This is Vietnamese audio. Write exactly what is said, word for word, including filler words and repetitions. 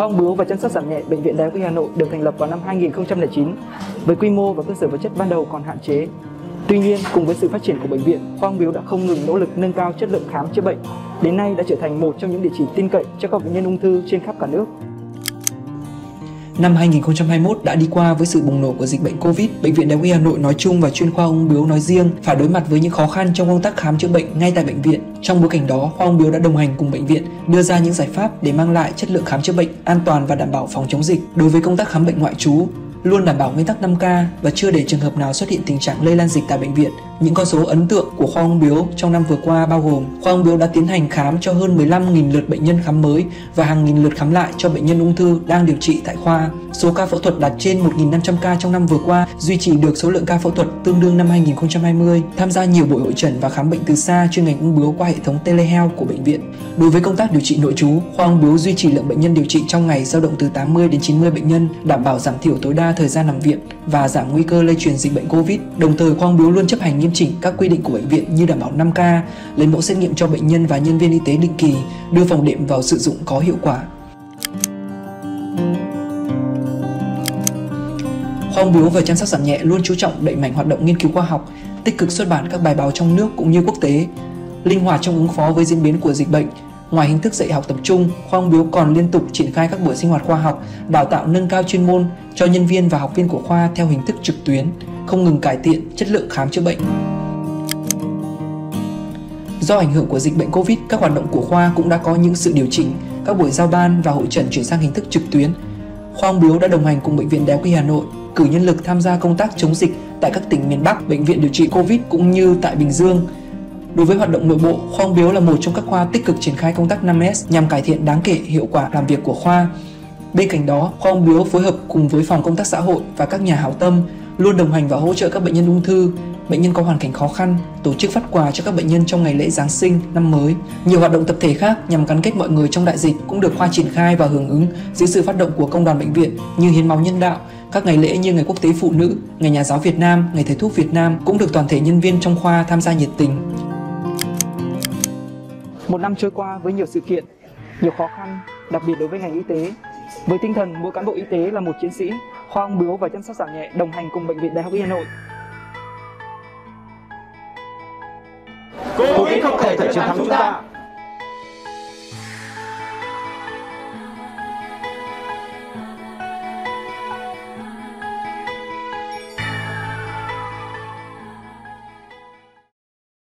Khoa ung bướu và chăm sóc giảm nhẹ Bệnh viện Đại học Y Hà Nội được thành lập vào năm hai nghìn không trăm lẻ chín với quy mô và cơ sở vật chất ban đầu còn hạn chế. Tuy nhiên, cùng với sự phát triển của bệnh viện, khoa ung bướu đã không ngừng nỗ lực nâng cao chất lượng khám chữa bệnh. Đến nay đã trở thành một trong những địa chỉ tin cậy cho các bệnh nhân ung thư trên khắp cả nước. Năm hai nghìn không trăm hai mươi mốt đã đi qua với sự bùng nổ của dịch bệnh Covid, Bệnh viện Đại học Y Hà Nội nói chung và chuyên khoa ung bướu nói riêng phải đối mặt với những khó khăn trong công tác khám chữa bệnh ngay tại bệnh viện. Trong bối cảnh đó, khoa ung bướu đã đồng hành cùng bệnh viện đưa ra những giải pháp để mang lại chất lượng khám chữa bệnh an toàn và đảm bảo phòng chống dịch. Đối với công tác khám bệnh ngoại trú, luôn đảm bảo nguyên tắc năm K và chưa để trường hợp nào xuất hiện tình trạng lây lan dịch tại bệnh viện. Những con số ấn tượng của khoa ung bướu trong năm vừa qua bao gồm khoa ung bướu đã tiến hành khám cho hơn mười lăm nghìn lượt bệnh nhân khám mới và hàng nghìn lượt khám lại cho bệnh nhân ung thư đang điều trị tại khoa. Số ca phẫu thuật đạt trên một nghìn năm trăm ca trong năm vừa qua, duy trì được số lượng ca phẫu thuật tương đương năm hai nghìn không trăm hai mươi. Tham gia nhiều buổi hội chẩn và khám bệnh từ xa chuyên ngành ung bướu qua hệ thống telehealth của bệnh viện. Đối với công tác điều trị nội trú, khoa ung bướu duy trì lượng bệnh nhân điều trị trong ngày dao động từ tám mươi đến chín mươi bệnh nhân, đảm bảo giảm thiểu tối đa thời gian nằm viện và giảm nguy cơ lây truyền dịch bệnh Covid. Đồng thời, khoa ung bướu luôn chấp hành nghiêm chỉnh các quy định của bệnh viện như đảm bảo năm K, lấy mẫu xét nghiệm cho bệnh nhân và nhân viên y tế định kỳ, đưa phòng đệm vào sử dụng có hiệu quả. Khoa ung bướu và chăm sóc giảm nhẹ luôn chú trọng đẩy mạnh hoạt động nghiên cứu khoa học, tích cực xuất bản các bài báo trong nước cũng như quốc tế, linh hoạt trong ứng phó với diễn biến của dịch bệnh. Ngoài hình thức dạy học tập trung, khoa ung bướu còn liên tục triển khai các buổi sinh hoạt khoa học, đào tạo nâng cao chuyên môn cho nhân viên và học viên của khoa theo hình thức trực tuyến, không ngừng cải thiện chất lượng khám chữa bệnh. Do ảnh hưởng của dịch bệnh Covid, các hoạt động của khoa cũng đã có những sự điều chỉnh, các buổi giao ban và hội chẩn chuyển sang hình thức trực tuyến. Khoa ung bướu đã đồng hành cùng Bệnh viện Đại học Y Hà Nội cử nhân lực tham gia công tác chống dịch tại các tỉnh miền Bắc, bệnh viện điều trị Covid cũng như tại Bình Dương. Đối với hoạt động nội bộ, khoa ung bướu là một trong các khoa tích cực triển khai công tác năm S nhằm cải thiện đáng kể hiệu quả làm việc của khoa. Bên cạnh đó, khoa ung bướu phối hợp cùng với phòng công tác xã hội và các nhà hảo tâm luôn đồng hành và hỗ trợ các bệnh nhân ung thư, bệnh nhân có hoàn cảnh khó khăn, tổ chức phát quà cho các bệnh nhân trong ngày lễ Giáng sinh, năm mới. Nhiều hoạt động tập thể khác nhằm gắn kết mọi người trong đại dịch cũng được khoa triển khai và hưởng ứng dưới sự phát động của công đoàn bệnh viện như hiến máu nhân đạo. Các ngày lễ như Ngày Quốc tế Phụ nữ, Ngày Nhà giáo Việt Nam, Ngày Thầy thuốc Việt Nam cũng được toàn thể nhân viên trong khoa tham gia nhiệt tình. Một năm trôi qua với nhiều sự kiện, nhiều khó khăn, đặc biệt đối với ngành y tế. Với tinh thần mỗi cán bộ y tế là một chiến sĩ, khoa ung bướu và chăm sóc giảm nhẹ đồng hành cùng Bệnh viện Đại học Y Hà Nội. Covid không thể chiến thắng chúng ta.